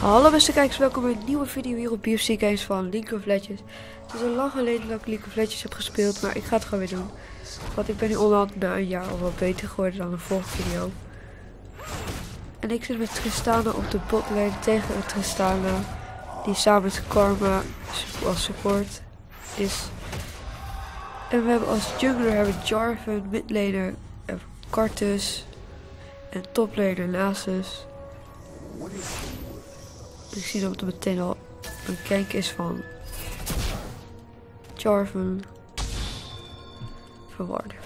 Hallo beste kijkers, welkom bij een nieuwe video hier op BFC Games van League of Legends. Het is al lang geleden dat ik League of Legends heb gespeeld, maar ik ga het gewoon weer doen. Want ik ben nu onderhand na een jaar al wat beter geworden dan de vorige video. En ik zit met Tristana op de botlane tegen Tristana, die samen met Karma als support is. En we hebben als jungler hebben Jarvan, midlaner Karthus en toplaner Nasus. Ik zie dat er meteen al een gank is van Jarvan. Verwarden.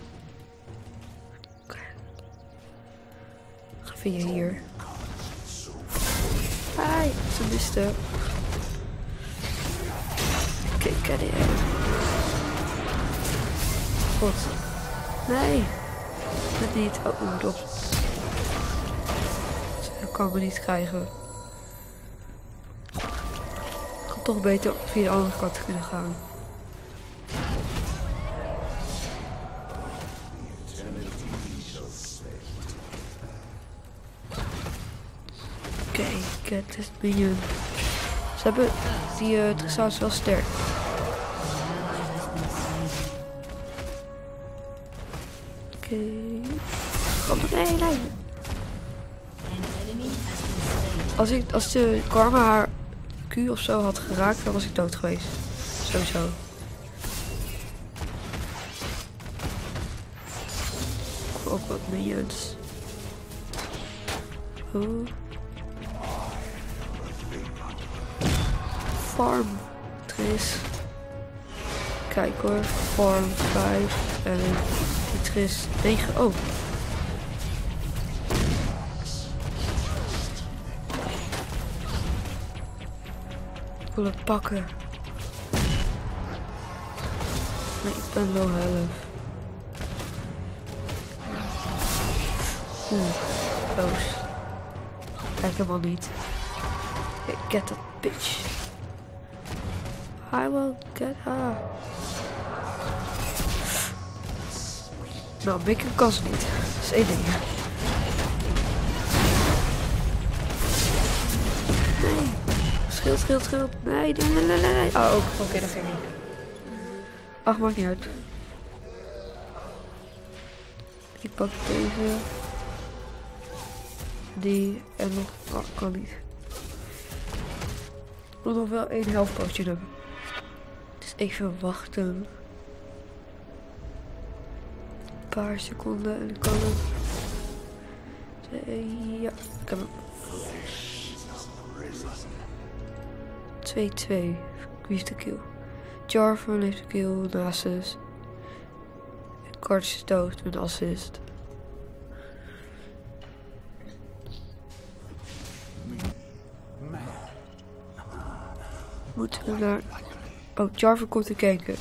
Oké. Ga via hier. Hai, ze miste. Oké, ken je. God. Nee. Dat niet. Oh, moet op. Dat kan me niet krijgen. Toch beter via de andere kant te kunnen gaan. Oké, get this minion. Ze hebben die Tristana is wel sterk. Oké. Nee. Als de Karma haar Q of zo had geraakt, dan was ik dood geweest. Sowieso. Ook wat minions. Oh. Farm. Tris. Kijk hoor. Farm 5. En die Tris 9. Oh. Ik wil het pakken. Nee, ik ben low health. Boos. Kijk helemaal niet. Get that bitch. I will get her. Nou, mikken kan ze niet. Dat is één ding. Nee. Schild. Nee. Oh, oké, dat ging niet. Ach, maakt niet uit. Ik pak deze. Die en nog. Oh, kan niet. Ik moet nog wel één health potion hebben. Dus even wachten. Een paar seconden en dan kan het. Ja, ik heb hem. 2-2. Wie heeft de kill? Jarvan heeft de kill, Nasus. En Karthus is dood met assist. Moeten we naar... Oh, Jarvan komt te kijken.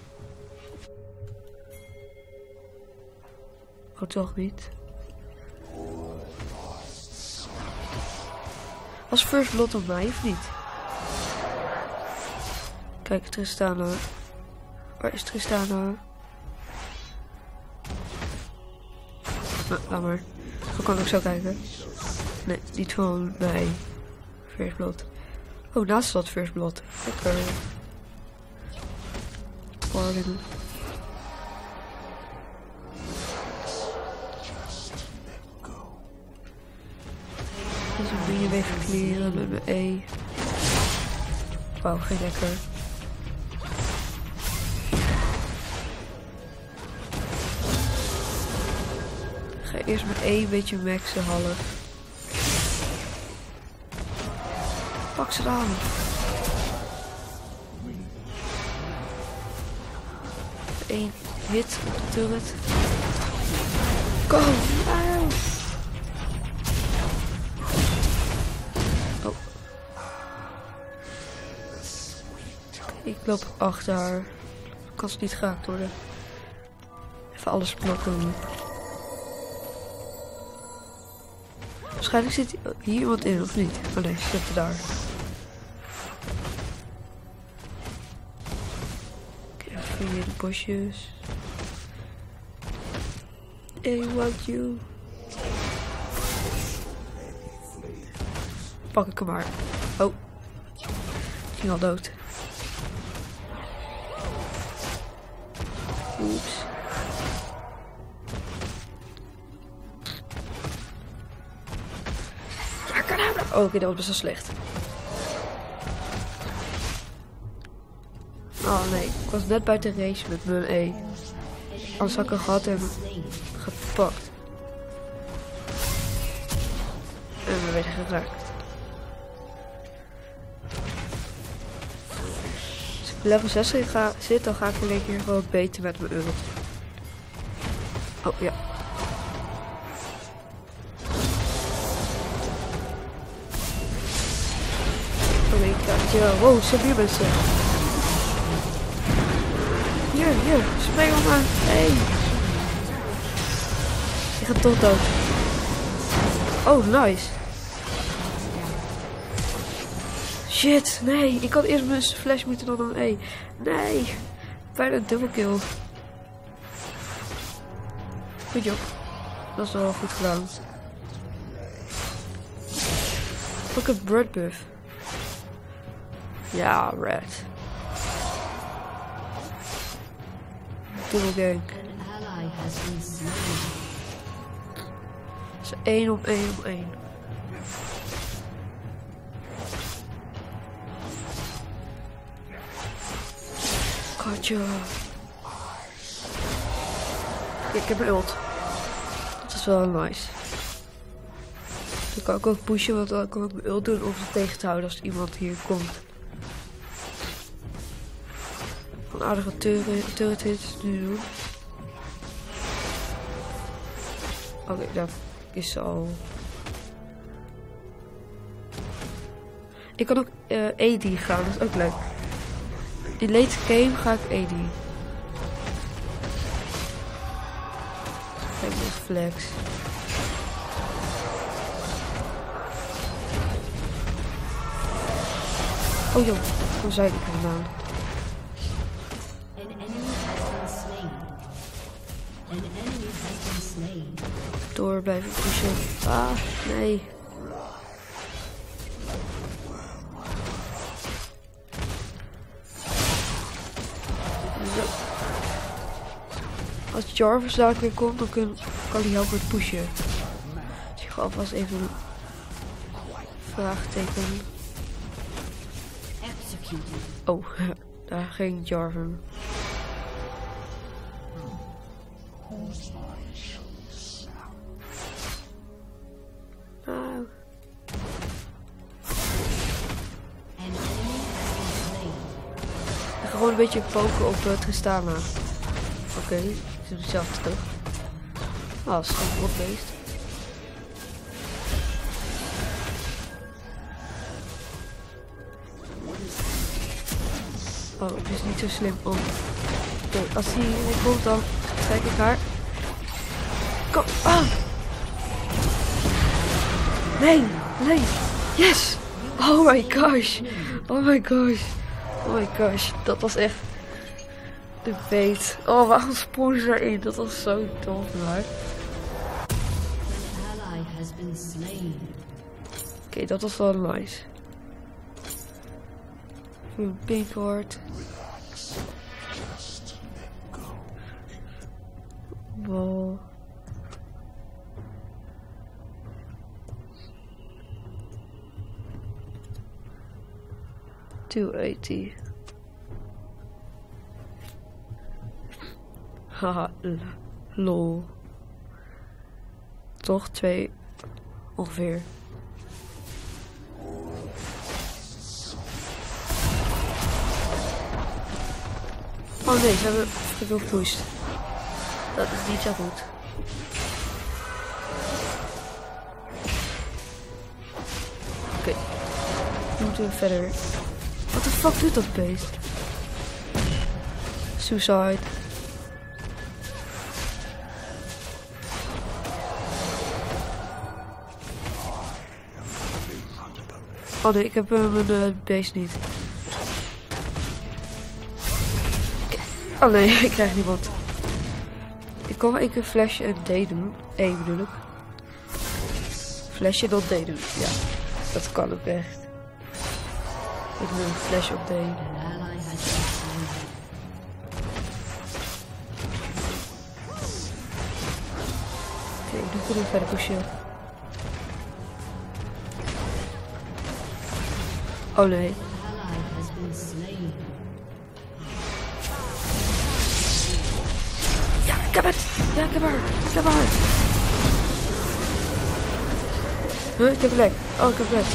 Oh, toch niet. Was first blood op mij of niet? Kijk, Tristana. Waar is Tristana? Nou, laat maar. Zo kan ik zo kijken. Nee, niet van mij. First blood. Oh, naast dat first blood. Lekker. Pardon. Dus een minion even clearen met mijn E. Wauw, geen lekker. Ik ga eerst met een beetje maxen half. Pak ze dan. Eén hit op de turret. Go! Oh. Ik loop achter haar. Kan ze niet geraakt worden. Even alles blokken. Waarschijnlijk zit hier iemand in, of niet? Oh nee, ze zitten daar. Even hier de bosjes. I want you. pak ik hem maar. Oh. Ging al dood. Oeps. Ja, kadabra. Oh, oké, dat was best wel slecht. Oh nee, ik was net buiten race met mijn E. Anders had ik hem gehad en gepakt. En we werden geraakt. Als ik op level 6 zit, dan ga ik een keer gewoon beter met mijn ult. Oh ja. Oh nee, kaartje. Wow, zo hier mensen. Hier, spring op me. Hey. Je gaat toch dood. Oh, nice. Shit, nee. Ik had eerst mijn flash moeten dan een E. Nee. Bijna een dubbel kill. Goed joh. Dat is wel goed gedaan. Ook een bird buff. Ja, red. Dubbel gank. Het is 1 op 1 op 1. Gotcha. Ja, ik heb een ult. Dat is wel nice. Dan kan ik ook pushen, want dan kan ik mijn ult doen om ze tegen te houden als iemand hier komt. Een aardige turret hits nu doen. Oké, dat is al. Ik kan ook AD gaan, dat is ook leuk. In late game ga ik AD. Kijk, dit flex. Oh joh, hoe zei ik hem nou? Door blijven pushen. Ah, nee. Zo. Als Jarvis daar weer komt, dan kan hij helpen met pushen. Dus ik ga alvast even een vraagteken. Oh, daar ging Jarvis. Gewoon een beetje poken op Tristana. Oké, ik zit er zelf terug. Ah, dat is gewoon een rotbeest. Oh, het is niet zo slim om. Oké, als hij hier komt, dan trek ik haar. Kom, ah! Nee, nee, yes! Oh my gosh, oh my gosh. Oh my gosh, dat was echt de beet. Oh, waarom sprong ze erin? Dat was zo tof, maar. Oké, dat was wel nice. Een pink hoort. Wow. $280. Haha, lol. Toch 2 ongeveer. Oh nee, ze hebben veel gepusht. Dat is niet zo goed. Oké. Nu moeten we verder. Wat de fuck doet dat beest? Suicide. Oh nee, ik heb mijn beest niet. Oh nee, ik krijg niemand. Ik kan wel een keer flashje en D doen. E bedoel ik. Flashje dan D doen, ja. Dat kan ook echt. Ik wil een flash update. Oké, nu kunnen we verder pushen. Oh nee. Ja, ik heb het! Ja, ik heb haar! Ik heb haar! Huh, ik heb lek. Oh, ik heb lek.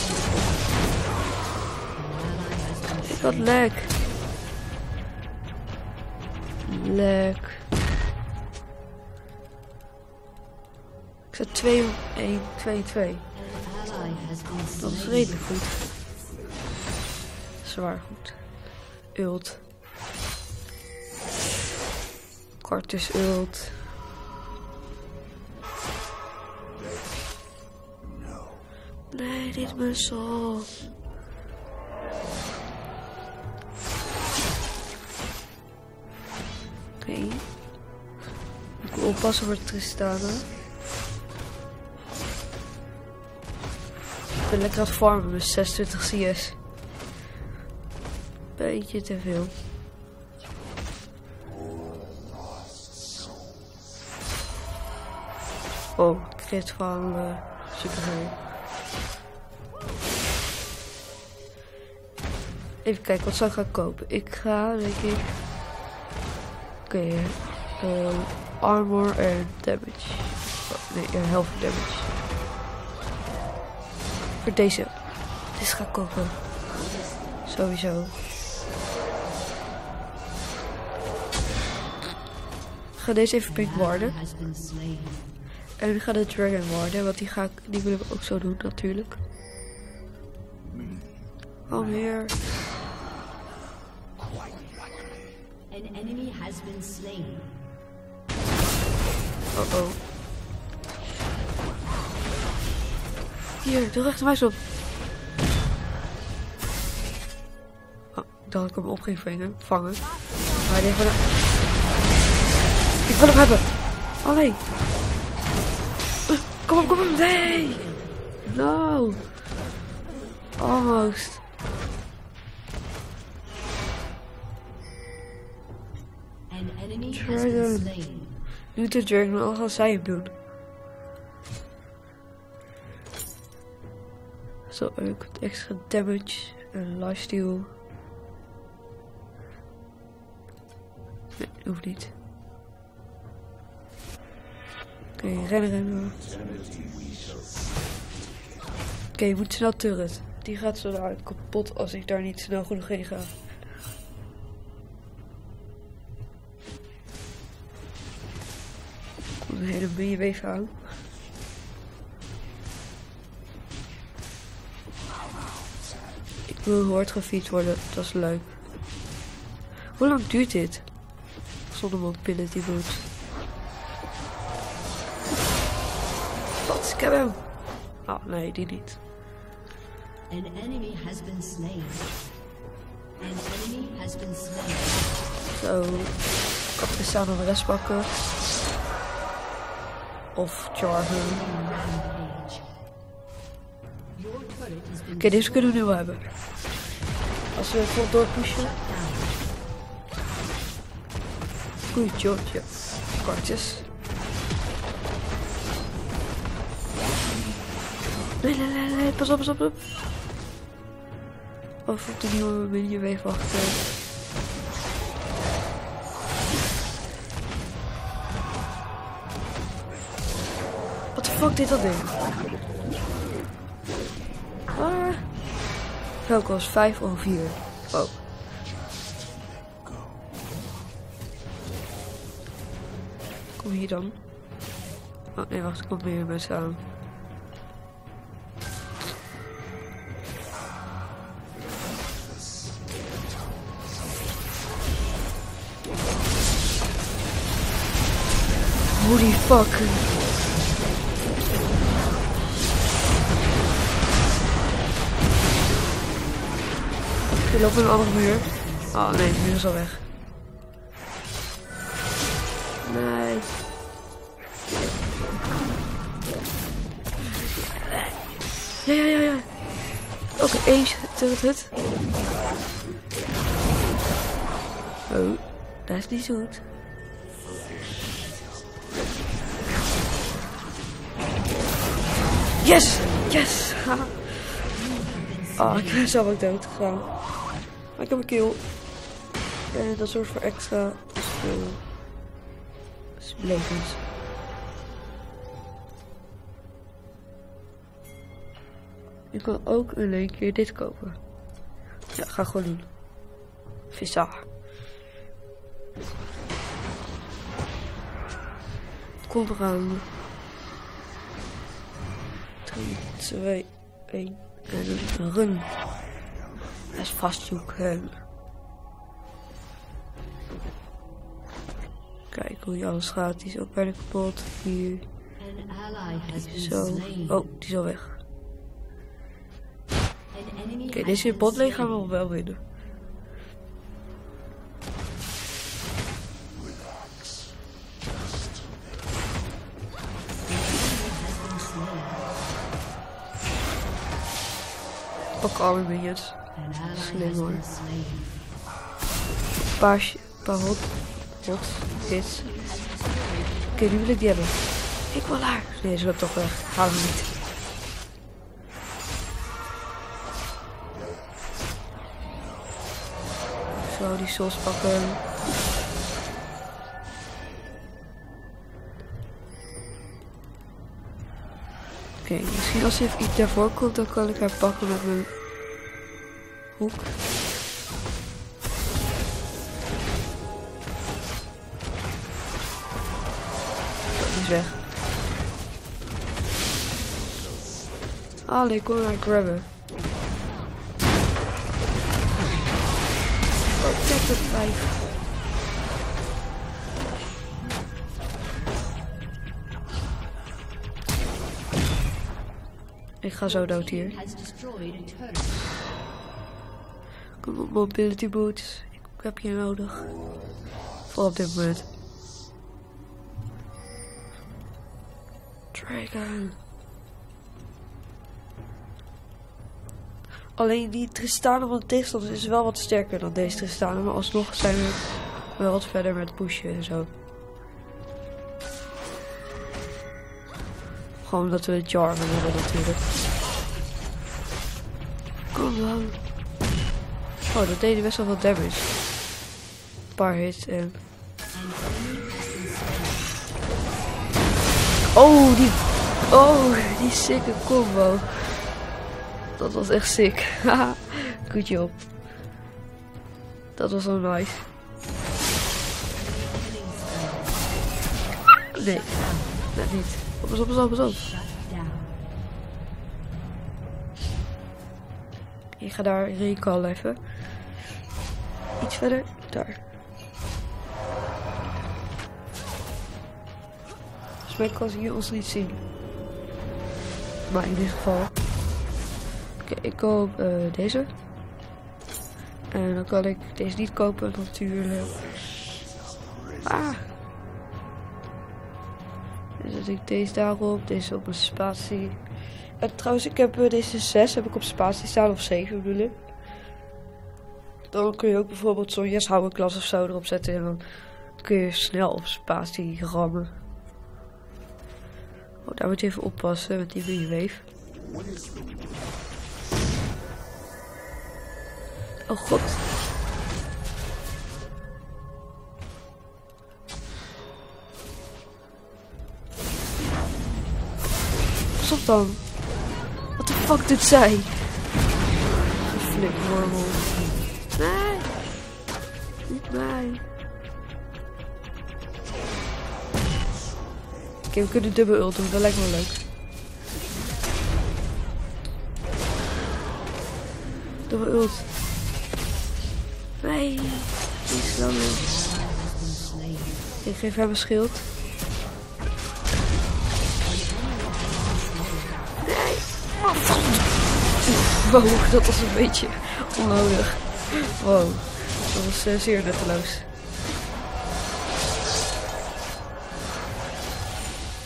Ik had lek. Lek. Ik zet 2 op 1, 2, 2. Dat is redelijk goed. Zwaar goed. Ult. Kartus ult. Nee, dit is zo. Oké. Ik moet oppassen voor Tristana. Ik ben lekker aan het farmen met 26 CS. Beetje te veel. Oh, ik kreeg het van superhero. Even kijken, wat zou ik gaan kopen? Ik ga, denk ik... Oké, armor en damage. Oh, nee, health damage. Voor deze. Dit ga ik kopen. Sowieso. Ik ga deze even pink warden. En ik ga de dragon warden, want die wil ik ook zo doen natuurlijk. Alweer. An enemy has been slain. Oh oh. Hier, de rechtermuis op. Oh, ik dacht dat ik hem op ging vangen. Maar die van de... Ik wil hem hebben. Oh nee. Kom op, kom op. Nee. No. Almost. Dragon. Nu de Dragon, al gaan zij hem doen. Zo, ook extra damage en lifesteal. Nee, hoeft niet. Oké, rennen. Oké, je moet snel turret. Die gaat zo dadelijk kapot als ik daar niet snel genoeg heen ga. Een hele BW aan. Ik wil hard gefeed worden, dat is leuk. Hoe lang duurt dit? Zonder mobility boot. Wat? Ik heb hem! Oh nee, die niet. An enemy has been slain. An enemy has been slain. Zo. Ik kan staan op de rest pakken. Of chargen. Oké, deze kunnen we nu wel hebben. Als we het vol doorpushen. Goeie George. Kartjes. Nee, pas op. Of op de nieuwe minion even wachten. Wat de fuck deed dat ding? Ah. Welke was 5 of 4? Oh. Kom hier dan. Oh nee, wacht, er komt meer mensen aan. Holy fuck. Ik loop in een andere muur. Oh nee, de muur is al weg. Nee. Ja. Oké, eens het. Oh, dat is niet zo goed. Yes! Yes! Ik ben zelf ook dood gegaan. Maar ik heb een kill. En dat zorgt voor extra levens. Ik kan ook een keer dit kopen. Ja, ga gewoon doen. Vissa. Komt eraan. 3, 2, 1 en een run. Dat is vastzoeken. Kijk hoe je alles gaat. Die is ook bijna kapot. Hier. Zo. Oh, die is al weg. Oké, deze botlane gaan we nog wel winnen. Pak alle minions. Slim hoor. Paar hot hits. Oké, nu wil ik die hebben. Ik wil haar. Nee, ze loopt toch weg. Hou hem niet. Zo, die souls pakken. Oké, misschien als er iets daarvoor komt, dan kan ik haar pakken met mijn hoek. Die is weg. Allee, ik kon haar grabben. Protected 5. Ik ga zo dood hier. Kom op, mobility boots. Ik heb je nodig. Voor op dit moment. Dragon. Alleen die Tristana van de tegenstander is wel wat sterker dan deze Tristana. Maar alsnog zijn we wel wat verder met pushen en zo. Gewoon omdat we het Jarvan hebben natuurlijk. Kom dan. Oh, dat deed best wel wat damage. Een paar hits en... die sicke combo. Dat was echt sick. Haha, good job. Dat was wel nice. Nee, net niet. Pas op. Ik ga daar recall even. Iets verder. Daar. Volgens mij kan ze hier ons niet zien. Maar in dit geval. Oké, ik koop deze. En dan kan ik deze niet kopen natuurlijk. Dan zet ik deze daarop, deze op mijn spatie. En trouwens, ik heb deze 6 heb ik op spatie staan, of 7 bedoel ik. Dan kun je ook bijvoorbeeld zo'n Yes Hourglass of zo erop zetten. En dan kun je snel op spatie rammen. Oh, daar moet je even oppassen met die wave. Oh god. Stop dan. Wat de fuck doet zij? Geflik wormel. Nee. Niet mij. Oké, we kunnen dubbel ult doen. Dat lijkt me leuk. Dubbel ult. Nee. Die is wel meer. Ik geef hem een schild. Wow, dat was een beetje onnodig. Wow, dat was zeer nutteloos.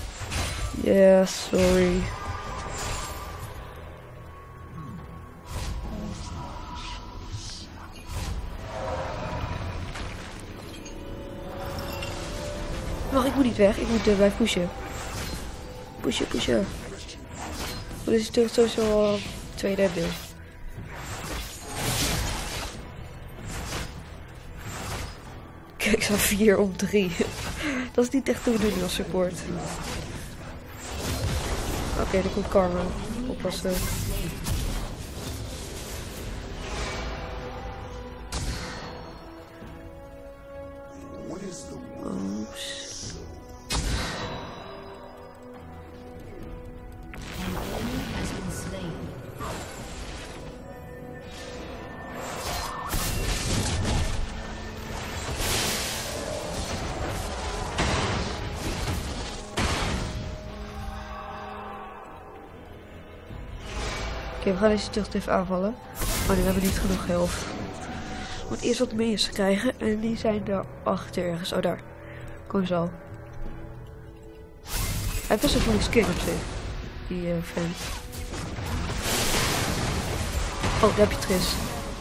Ja, sorry. Wacht, ik moet niet weg. Ik moet blijven pushen. Pushen. Dit is natuurlijk sowieso al 2 deel. Kijk, ik sta 4 op 3. Dat is niet echt de bedoeling als support. Oké, er komt Karma. Oppassen. Oeps. Oké, we gaan deze terug even aanvallen. Maar nu hebben we niet genoeg health. Ik moet eerst wat minions krijgen. En die zijn daar achter ergens. Oh, daar. Kom zo. Hij heeft best een goede skin op zich. Die vent. Oh, daar heb je Tris.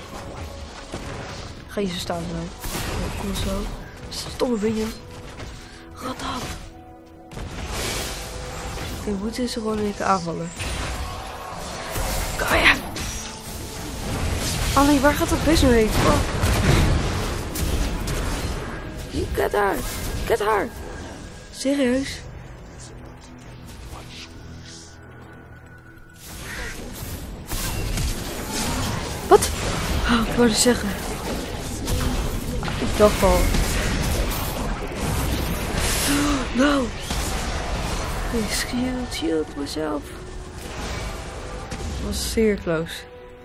Ga je ze staan zo. Kom zo. Stomme minion. Rat af. Oké, we moeten ze gewoon even aanvallen. Oh ja. Alleen, waar gaat dat best nou heen? Oh. Get haar. Serieus? Wat? Oh, ik wou het zeggen. Ik dacht al. Oh, no. Ik shield mezelf. Dat was zeer close.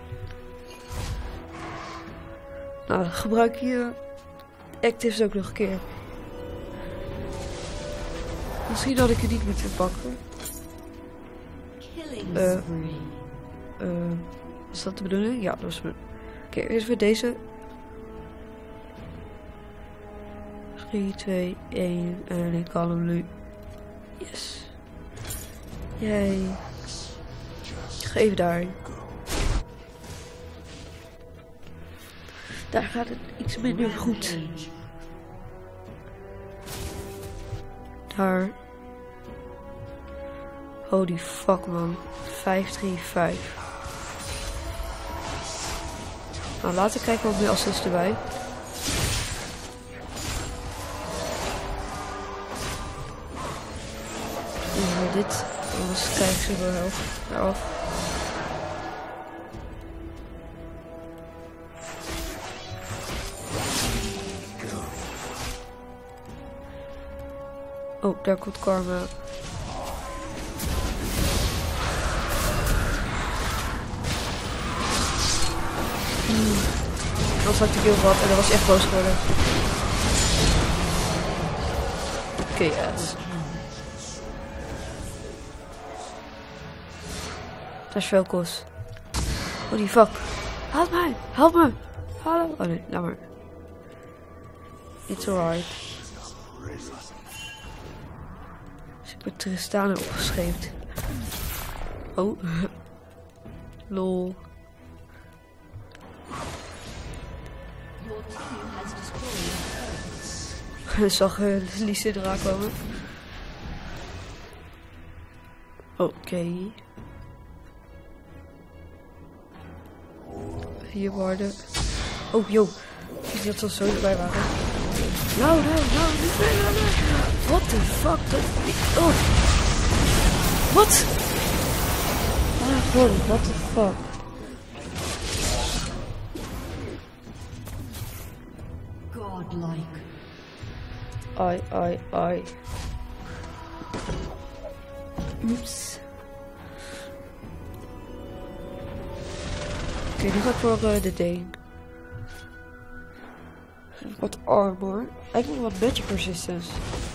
Nou, gebruik je actives ook nog een keer. Misschien had ik het niet moeten pakken. Was dat de bedoeling? Ja, dat was me. Oké, eerst weer deze. 3, 2, 1 en ik kan hem nu. Yes. Jij. Ga even daarheen. Daar gaat het iets minder goed. Daar. Holy fuck man. 5-3-5. Nou, laten we kijken wat meer assist erbij. Ja, dit. Anders krijg ze wel helft daaraf. Oh, daar komt Karma. Anders had ik heel wat en dat was echt boos geworden. Oké, yes. Dat is Velkos. Oh die fuck. Help mij! Help me! Hallo! Oh nee, laat maar. It's alright. Dus ik ben Tristana opgescheept. Oh. Lol. Ik zag Lise eraan komen. Oké. Hier worden. Oh, joh. Ik wist dat ze zo erbij waren. Nou, niet meer. What the fuck? Oh. Wat? Ah, gewoon, what the fuck? Godlike. Ai. Oeps. Oké, nu ga ik voor de Dane. Wat armor. Eigenlijk wat magic resistance.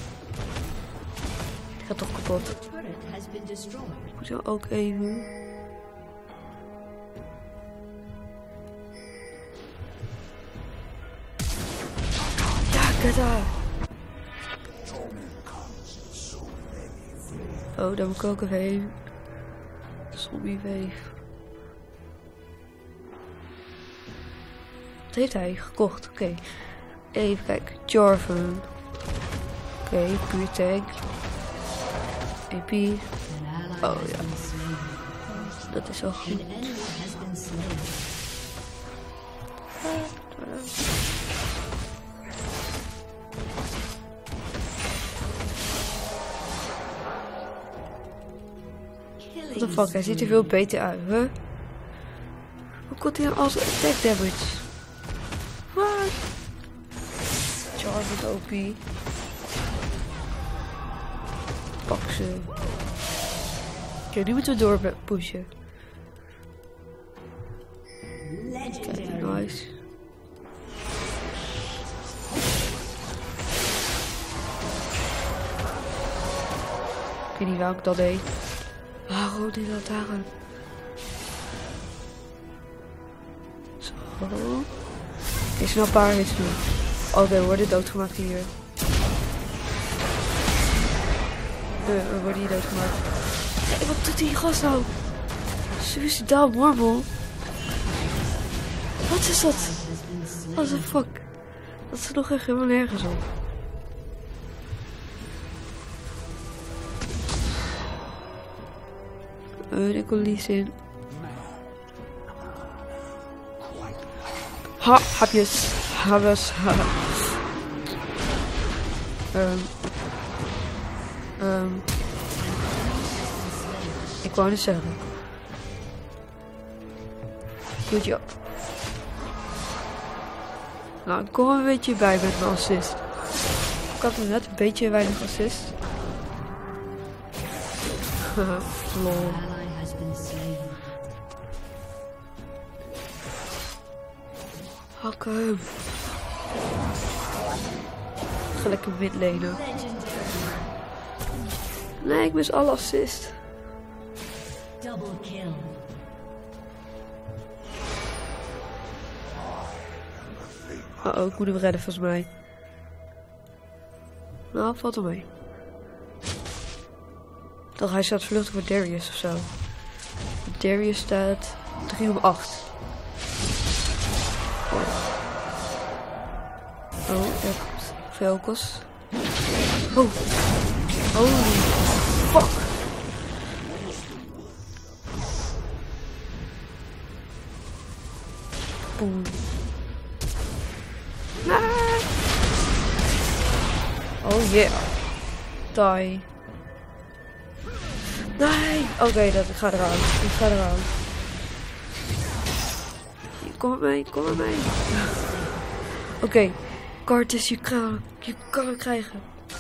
Die gaat toch kapot. Ik moet zo ook even. Ja, kijk daar. Oh, daar moet ik ook even heen. Zombie wave. Wat heeft hij gekocht? Oké. Even kijken. Jarvan. Oké, puur tank. AP. An ally Oh has ja, been slain. dat is wel goed. An enemy has been slain. What the fuck, hij ziet er veel beter uit, huh? Hoe komt hij nou als attack damage? What? Charge met OP. Pak ze. Oké, nu moeten we door pushen. Kijk, nice. Ik weet niet waarom ik dat deed. Waarom deed dat daarom? Zo. Ik snel een paar hits doen. Oké, we worden doodgemaakt hier. We worden hier doodgemaakt. Hey, wat doet die gast nou? Suicidaal morbel. Wat is dat? What the fuck? Dat is nog echt helemaal nergens op. Ik kon niet in. Ha, hapjes. Habes. Ik wou niet zeggen. Good job. Nou, ik kom er een beetje bij met mijn assist. Ik had er net een beetje weinig assist. Haha, lol. Ally has been slain. Hakken. Ga lekker midlenen. Nee, ik mis alle assist. Double kill. Oh, ik moet hem redden volgens mij. Nou, valt er mee. Toch, hij staat vluchtig voor Darius of zo. Darius staat 3 op 8. Oh, er komt Velkos. Oh. Holy fuck. Boom. Nee. Oh yeah. Die. Nee. Oké, dat ik ga eraan. Ik ga eraan. Kom met mij, kom met mij. Oké. Kartus, je kan hem krijgen.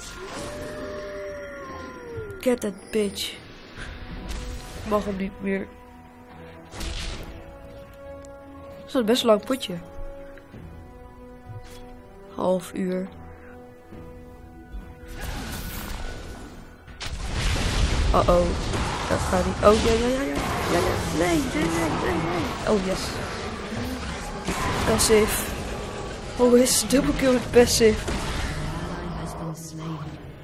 Get that bitch. Ik mag hem niet meer. Dat is een best lang potje. Half uur. Oh, dat gaat niet. Oh, ja. Nee. Oh, yes. Passive. Oh, is double kill met passive. Ally has been slain.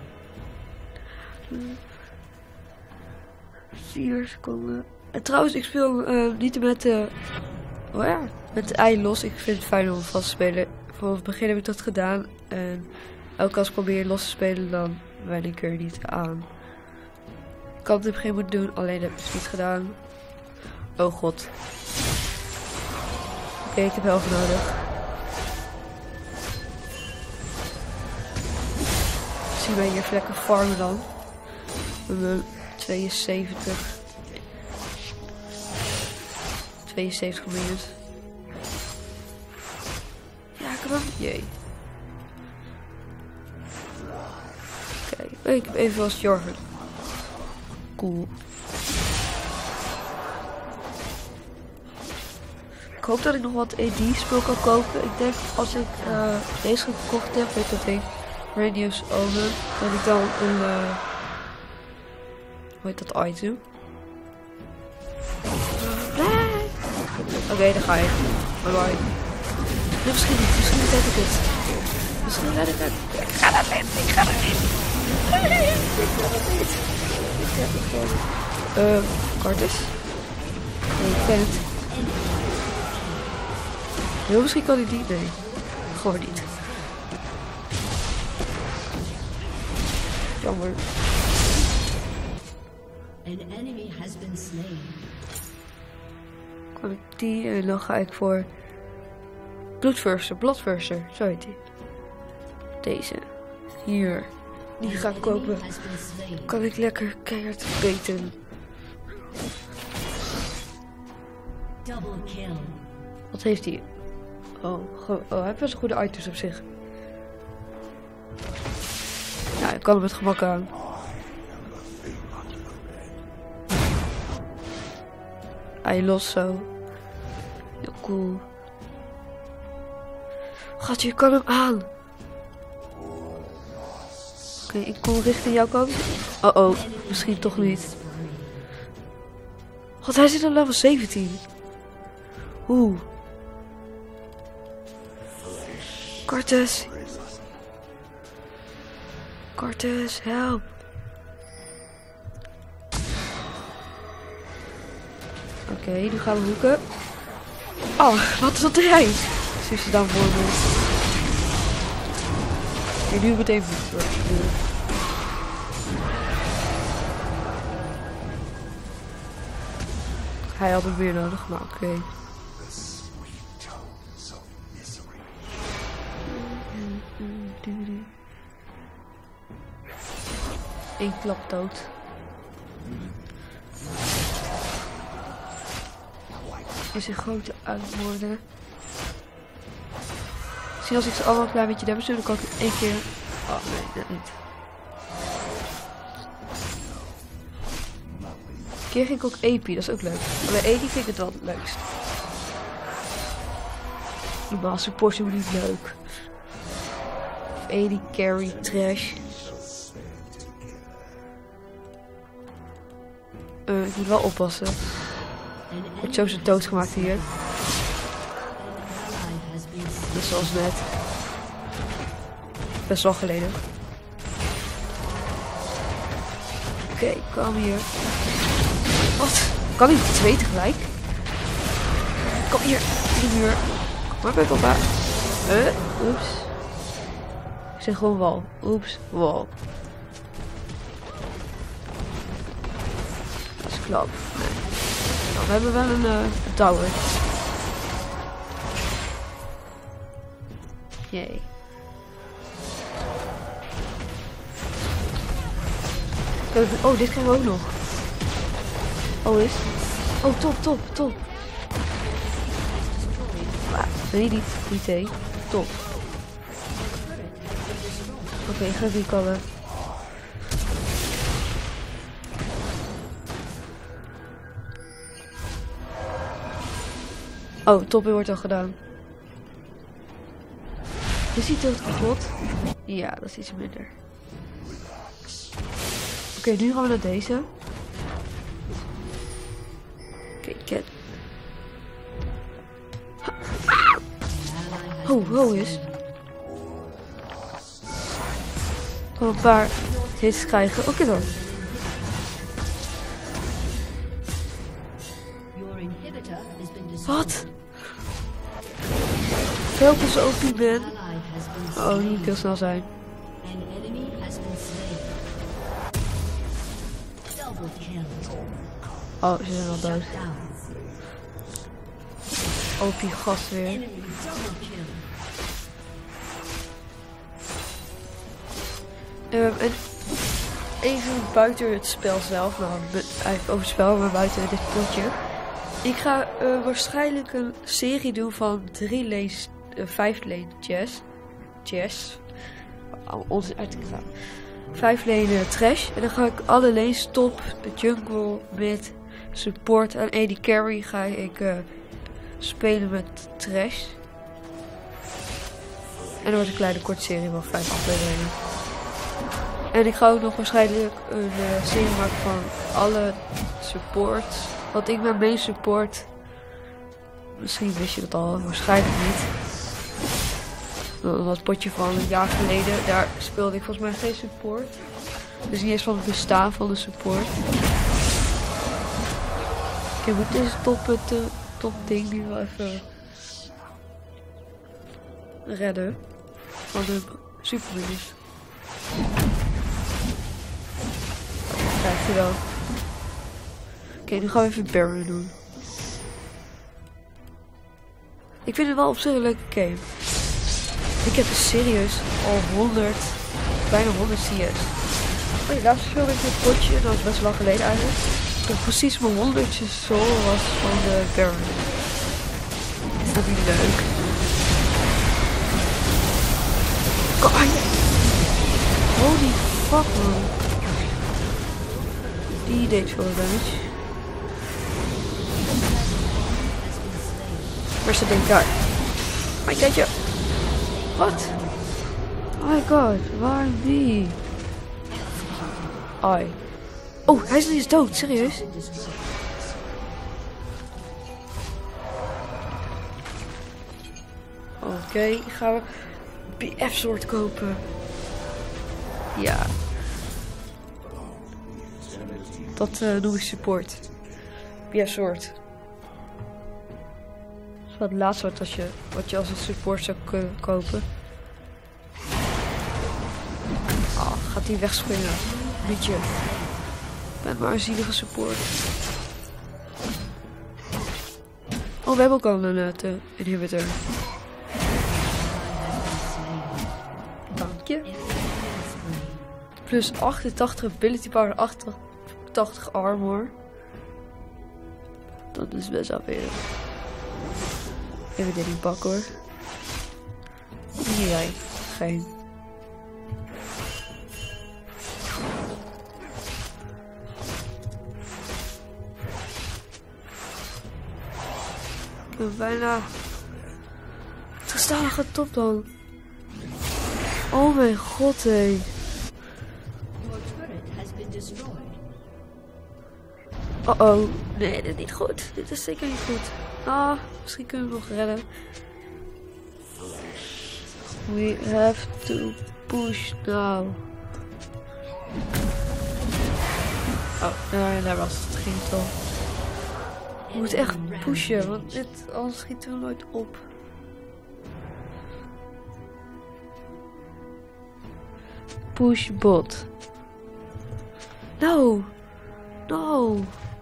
4 seconden. En trouwens, ik speel niet met oh ja, met de ei los. Ik vind het fijn om vast te spelen. Vanaf het begin heb ik dat gedaan. En elke keer als ik probeer los te spelen, dan ben ik er niet aan. Ik had het in het begin moeten doen, alleen heb ik het niet gedaan. Oh god. Oké, ik heb helft nodig. Zie mij hier even lekker farmen dan. Met mijn 72 minuten. Ja, ik heb hem. Jee. Oké, ik heb evenveel Jorgen. Cool. Ik hoop dat ik nog wat AD-spul kan kopen. Ik denk als ik deze gekocht heb, weet dat ding, Radius Omen, dat ik dan een, hoe heet dat item? Oké, daar ga ik. Bye bye. Nee, misschien red ik het. Misschien red ik het. Ik ga dat niet. Ik ga dat niet. Kartus? Nee, ik ken het. Heel misschien kan hij niet. Nee. Gewoon niet. Jammer. An enemy has been slain. Kan ik die en dan ga ik voor Bloodthirster, zo heet die. Deze. Hier. Die ga ik kopen. Dan kan ik lekker keihard beten. Double kill. Wat heeft hij? Oh, hij heeft best goede items op zich. Ja, ik kan hem met gemak aan. Hij lost zo. Heel cool. Gatje, je kan hem aan. Oké, ik kom richting jouw kant. Oh, misschien toch niet. God, hij zit op level 17. Oeh. Cortez, help. Oké, nu gaan we hoeken. Oh, wat is dat hij? Zie je dan voor me? Oké, nu meteen voeten. Hij had hem weer nodig, maar oké. Eén klap dood. Is een grote uitmoorden. Misschien als ik ze allemaal een klein beetje damage doe, dan kan ik het één keer. Oh nee, dat niet. Een keer ging ik ook AP, dat is ook leuk. Maar bij AP vind ik het wel het leukst. Normaal support is niet leuk. Of AD carry trash. Ik moet wel oppassen. Wordt zo zijn dood gemaakt hier. Dat is zoals net. Best wel geleden. Oké, kom hier. Wat? Kan ik 2 tegelijk? Kom hier, in de muur. Kom maar bij papa. Oeps. Ik zeg gewoon wal. Oeps, wal. Dat is klap. Nee. Nou, we hebben wel een tower. Jee. Oh, dit krijgen we ook nog. Oh, is. Oh, top. Nee, niet heen. Top. Oké, ik ga recollen. Oh, top wordt al gedaan. Is die dood kapot? Ja, dat is iets minder. Oké, nu gaan we naar deze. Oké, cat. Oh, is. Gewoon een paar hits krijgen. Oké dan. Wat? Help ons ook niet, man. Oh, die moet heel snel zijn. Oh, ze zijn al dood. Oh, die gast weer. En even buiten het spel zelf, nou, eigenlijk over het spel, maar buiten dit potje. Ik ga waarschijnlijk een serie doen van 5 lane chess. Ons uit te gaan. 5 lane trash. En dan ga ik alle lanes top, de jungle, mid, support en AD carry ga ik spelen met trash. En dan wordt een kleine korte serie van 5 afleveringen. En ik ga ook nog waarschijnlijk een serie maken van alle support. Want ik ben main support. Misschien wist je dat al, waarschijnlijk niet. Dat potje van een jaar geleden, daar speelde ik volgens mij geen support. Dus niet eens van het bestaan van de support. Ik moet deze top ding nu wel even redden. Van de superminis. krijgt hij dan. Oké, nu gaan we even Baron doen. Ik vind het wel op zich een leuke game. Ik heb dus serieus al 100, bijna 100 CS. Oh ja, laatst speelde ik dit potje, dat was best lang geleden eigenlijk. Ik heb precies mijn 100ste soul was van de Baron. Is dat niet leuk? Holy fuck man. Die deed veel damage. Waar is dat ding daar? Maar kijk je. Wat? Oh my god, waarom die? Ai. Oh, hij is niet eens dood, serieus? Oké, gaan we BF-soort kopen. Ja. Dat noem ik support. BF-soort. Dat is wat het laatste wat je als een support zou kunnen kopen. Oh, gaat hij wegspringen? Liedje. Ik ben maar een zielige support. Oh, we hebben ook al een inhibitor. Dank je. Plus 88 ability power, 88 armor. Dat is best wel veel. Even dit niet pakken hoor. Nee, geen. Ik ben bijna gestaan top dan. Oh mijn god hé. Oh, nee, dit is niet goed. Dit is zeker niet goed. Ah, misschien kunnen we nog redden. We have to push now. Oh, nee, daar was het. Ging het al. We moeten echt pushen, want dit, anders schieten we nooit op. Push bot. No. No.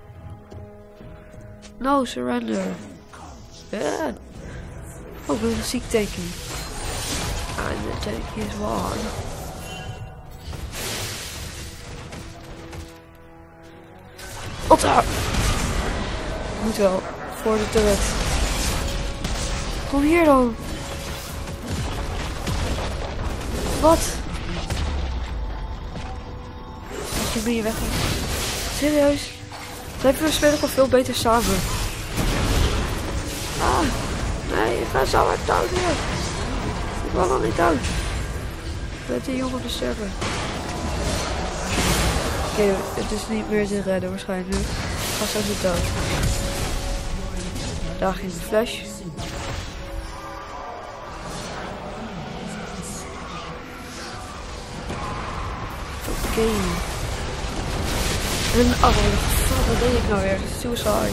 No, surrender. Yeah. Oh, ik ben een ziek tanky. En de tanky is warm. Otta! Moet wel. Voor de turret. Kom hier dan. Wat? Ik ben hier weg. Serieus? We spelen gewoon veel beter samen. Ah, nee, ik ga zo hard dood weer. Ik wil nog niet dood. Ik ben te jong op de server. Oké, het is niet meer te redden waarschijnlijk. Ik ga zo niet dood. Daar ging de flash. Oké. En oh, wat deed ik nou weer? Suicide.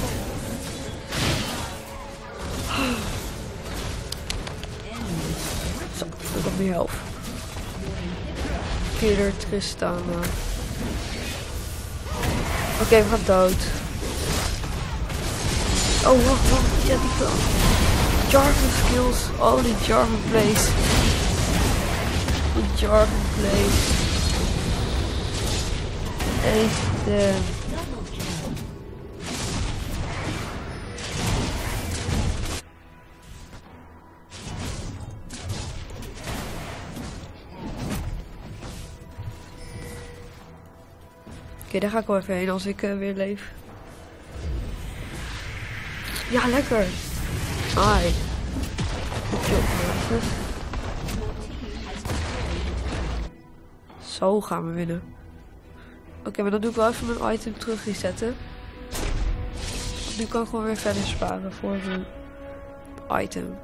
Zo, ik heb meer helft. Killer Tristana. Oké, we gaan dood. Oh, wacht. Ja, die kan. Jarvan skills. Oh, die Jarvan plays. Die Jarvan plays. Even. Oké, daar ga ik wel even heen als ik weer leef. Ja, lekker. Ai. Goed job, mensen. Zo gaan we winnen. Oké, maar dan doe ik wel even mijn item terug resetten. Nu kan ik gewoon weer verder sparen voor mijn item.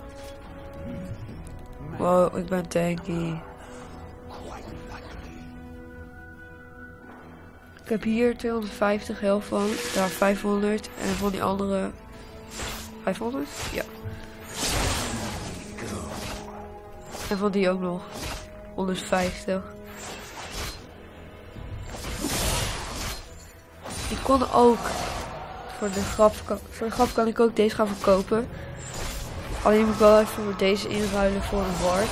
Wow, ik ben tanky. Ik heb hier 250 health van, daar 500 en van die andere 500? Ja. En van die ook nog 150. kon ook, voor de grap kan ik ook deze gaan verkopen. Alleen moet ik wel even deze inruilen voor een ward.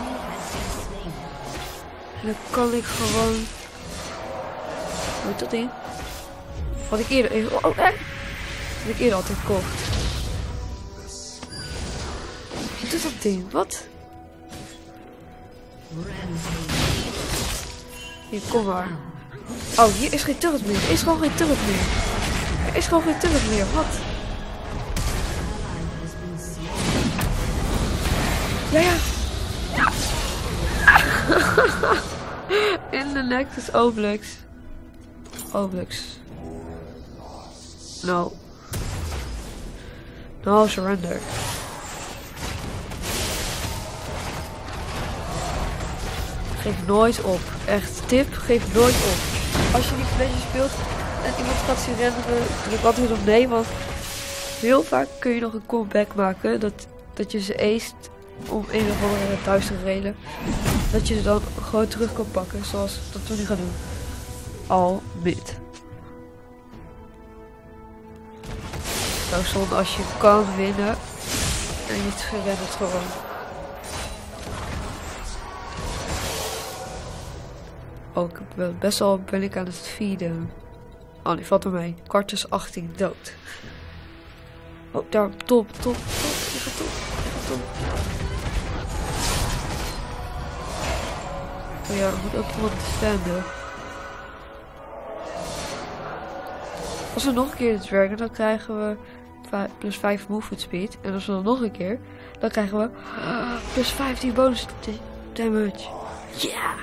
En dan kan ik gewoon... Hoe heet dat ding? Wat ik eerder... Wat ik eerder altijd kocht. Wat is dat ding? Wat? Hier, kom maar. Oh, hier is geen turret meer. Er is gewoon geen turret meer. Er is gewoon geen turret meer. Wat? Ja, ja. In de Nexus Obelix. Obelix. No. No, surrender. Geef nooit op. Echt, tip, geef nooit op. Als je die flesje speelt en iemand gaat surrenderen, druk altijd op nee, want heel vaak kun je nog een comeback maken. Dat je ze aced om een of andere duistere reden. Dat je ze dan gewoon terug kan pakken, zoals dat we nu gaan doen. Al mid. Zo zonde als je kan winnen en je surrendert gewoon. Ook best wel ben ik aan het feeden. Oh, die valt er mee. Quartus 18 dood. Oh, daar, top. Je gaat top. Oh ja, er moet ook iemand defenden. Als we nog een keer dit werken, dan krijgen we plus 5 movement speed. En als we dan nog een keer, dan krijgen we plus 15 bonus damage. Ja!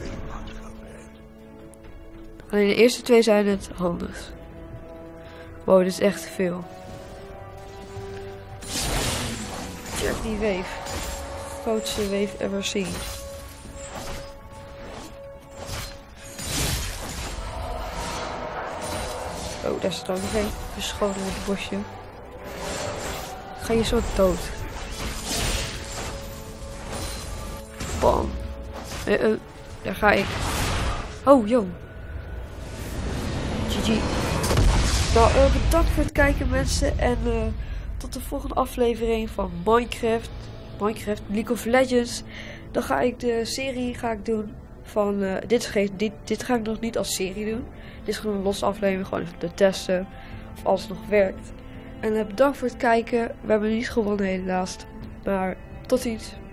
Alleen de eerste twee zijn het handig. Wow, dit is echt te veel. Check die wave. Grootste wave ever seen. Oh, daar staat ook nog een. Verscholen in het bosje. Ga je zo dood. Bam. Daar ga ik. Oh, yo. GG. Nou, bedankt voor het kijken mensen. En tot de volgende aflevering van Minecraft, League of Legends. Dan ga ik de serie doen van... dit ga ik nog niet als serie doen. Dit is gewoon een losse aflevering, gewoon even te testen of alles nog werkt. En bedankt voor het kijken. We hebben niet gewonnen helaas. Maar tot ziens.